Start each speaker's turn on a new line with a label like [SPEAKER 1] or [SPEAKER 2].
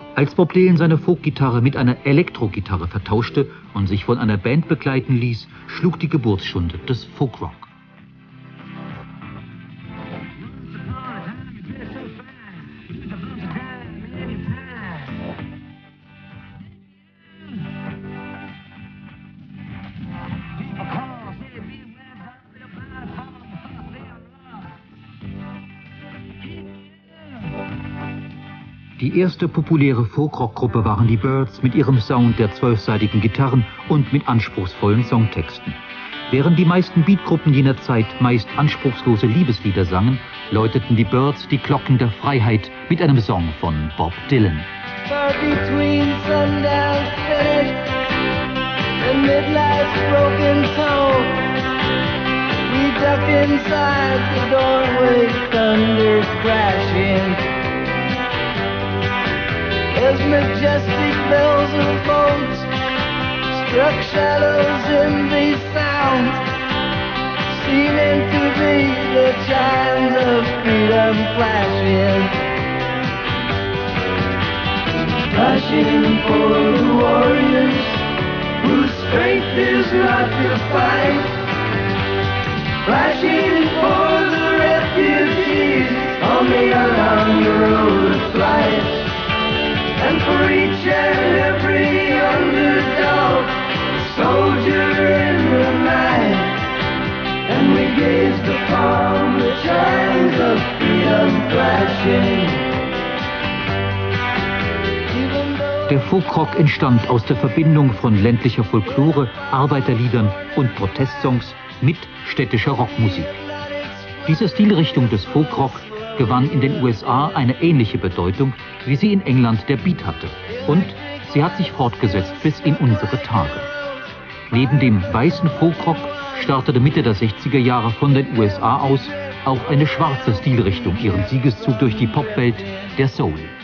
[SPEAKER 1] Als Bob Dylan seine Folkgitarre mit einer Elektrogitarre vertauschte und sich von einer Band begleiten ließ, schlug die Geburtsstunde des Folkrock. Die erste populäre Folkrock-Gruppe waren die Byrds mit ihrem Sound der 12-seitigen Gitarren und mit anspruchsvollen Songtexten. Während die meisten Beatgruppen jener Zeit meist anspruchslose Liebeslieder sangen, läuteten die Byrds die Glocken der Freiheit mit einem Song von Bob Dylan.
[SPEAKER 2] As majestic bells of boats struck shadows in these sounds, seeming to be the chimes of freedom flashing. Flashing for the warriors whose strength is not to fight. Flashing for the refugees on the unarmed road of flight. And for each and every underdog, soldier in the night. And we gazed upon the chimes of freedom flashing.
[SPEAKER 1] Der Folkrock entstand aus der Verbindung von ländlicher Folklore, Arbeiterliedern und Protestsongs mit städtischer Rockmusik. Diese Stilrichtung des Folkrock gewann in den USA eine ähnliche Bedeutung, wie sie in England der Beat hatte. Und sie hat sich fortgesetzt bis in unsere Tage. Neben dem weißen Folkrock startete Mitte der 60er Jahre von den USA aus auch eine schwarze Stilrichtung ihren Siegeszug durch die Popwelt, der Soul.